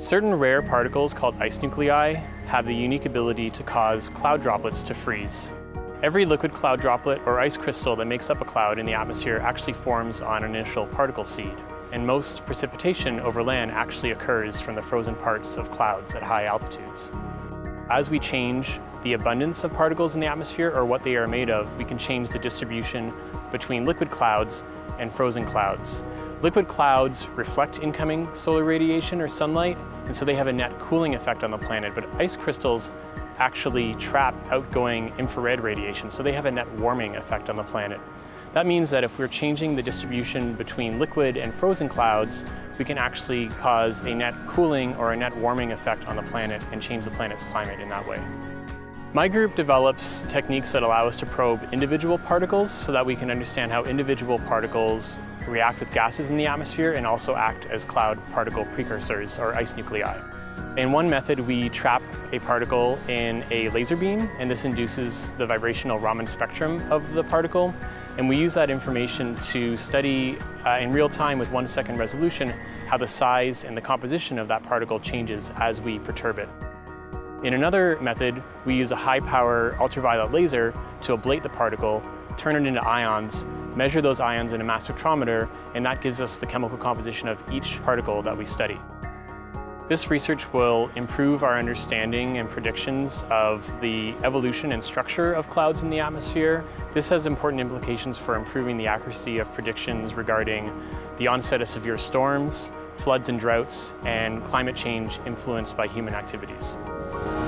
Certain rare particles called ice nuclei have the unique ability to cause cloud droplets to freeze. Every liquid cloud droplet or ice crystal that makes up a cloud in the atmosphere actually forms on an initial particle seed, and most precipitation over land actually occurs from the frozen parts of clouds at high altitudes. As we change the abundance of particles in the atmosphere or what they are made of, we can change the distribution between liquid clouds and frozen clouds. Liquid clouds reflect incoming solar radiation or sunlight, and so they have a net cooling effect on the planet, but ice crystals actually trap outgoing infrared radiation, so they have a net warming effect on the planet. That means that if we're changing the distribution between liquid and frozen clouds, we can actually cause a net cooling or a net warming effect on the planet and change the planet's climate in that way. My group develops techniques that allow us to probe individual particles so that we can understand how individual particles react with gases in the atmosphere and also act as cloud particle precursors or ice nuclei. In one method, we trap a particle in a laser beam, and this induces the vibrational Raman spectrum of the particle. And we use that information to study in real time with 1 second resolution how the size and the composition of that particle changes as we perturb it. In another method, we use a high-power ultraviolet laser to ablate the particle, turn it into ions, measure those ions in a mass spectrometer, and that gives us the chemical composition of each particle that we study. This research will improve our understanding and predictions of the evolution and structure of clouds in the atmosphere. This has important implications for improving the accuracy of predictions regarding the onset of severe storms, floods and droughts, and climate change influenced by human activities.